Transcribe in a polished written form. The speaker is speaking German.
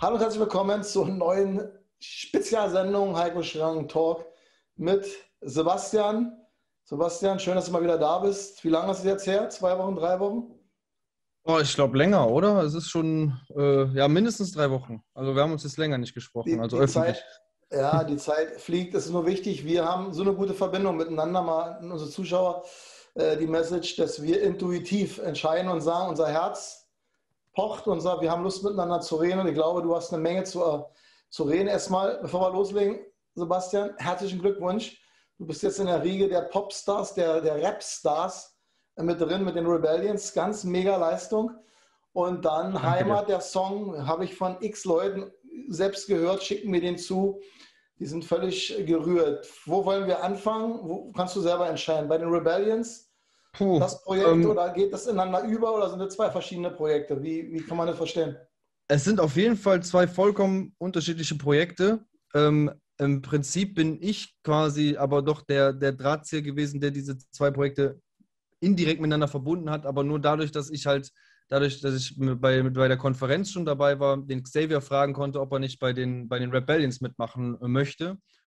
Hallo und herzlich willkommen zur neuen Spezialsendung Heiko Schrang Talk mit Sebastian. Sebastian, schön, dass du mal wieder da bist. Wie lange ist es jetzt her? 2 Wochen, 3 Wochen? Oh, ich glaube länger, oder? Es ist schon ja, mindestens 3 Wochen. Also wir haben uns jetzt länger nicht gesprochen, Die, also die Zeit, öffentlich. ja, die Zeit fliegt. Es ist nur wichtig, wir haben so eine gute Verbindung miteinander, mal an unsere Zuschauer, die Message, dass wir intuitiv entscheiden und sagen, unser Herz pocht und sagt, wir haben Lust miteinander zu reden. Und ich glaube, du hast eine Menge zu reden. Erstmal, bevor wir loslegen, Sebastian, herzlichen Glückwunsch. Du bist jetzt in der Riege der Popstars, der Rapstars mit drin, mit den Rebellions. Ganz mega Leistung. Und dann Danke dir. Heimat, der Song, habe ich von x Leuten selbst gehört, schicken mir den zu. Die sind völlig gerührt. Wo wollen wir anfangen? Wo kannst du selber entscheiden? Bei den Rebellions Puh, das Projekt oder geht das ineinander über oder sind das zwei verschiedene Projekte? Wie kann man das verstehen? es sind auf jeden Fall zwei vollkommen unterschiedliche Projekte. Im Prinzip bin ich quasi aber doch der Drahtzieher gewesen, der diese zwei Projekte indirekt miteinander verbunden hat, aber nur dadurch, dass ich bei der Konferenz schon dabei war, den Xavier fragen konnte, ob er nicht bei den Rebellions mitmachen möchte.